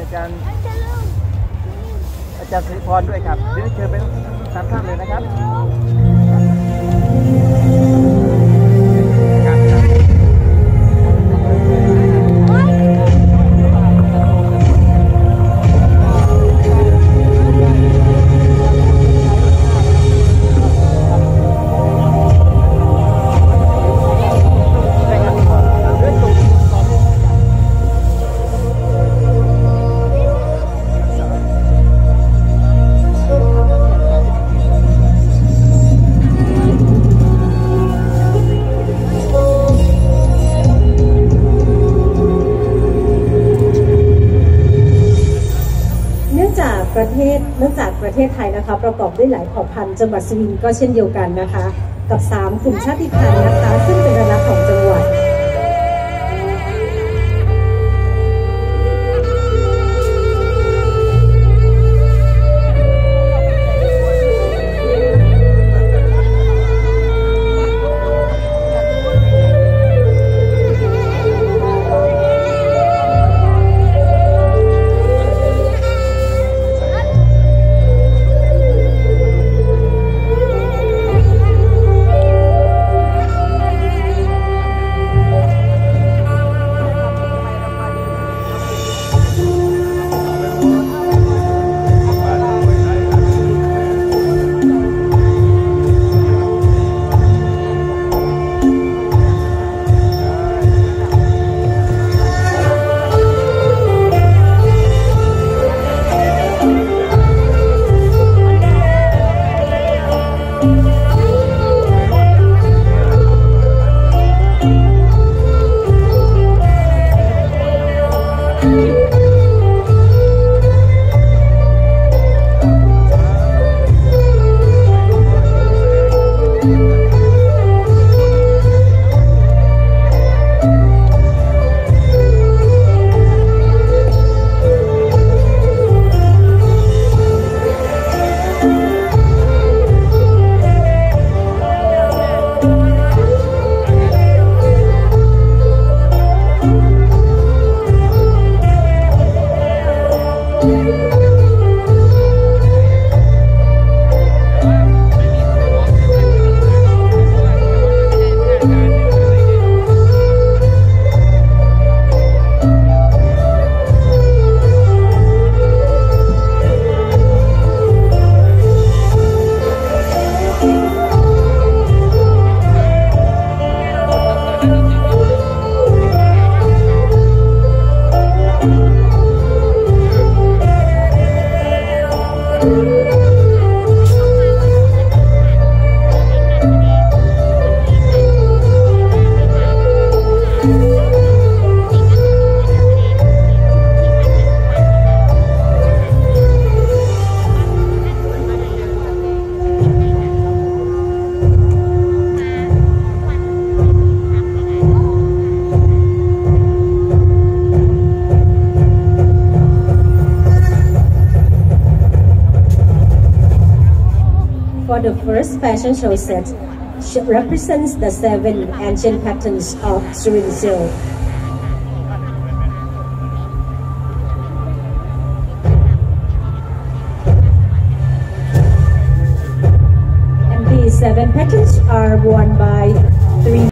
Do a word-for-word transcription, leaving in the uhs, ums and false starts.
อาจารย์อาจารย์สิริพรด้วยครับเดี๋ยวเชิญไปตามท่านเลยนะครับประเทศเนื่องจากประเทศไทยนะคะประกอบด้วยหลายเผ่าพันธุ์จังหวัดสุรินทร์ก็เช่นเดียวกันนะคะกับสามกลุ่มชาติพันธุ์นะคะซึ่งเป็นเอกลักษณ์ของจังหวัดFor the first fashion show set represents the seven ancient patterns of Surin silk. And these seven patterns are worn by three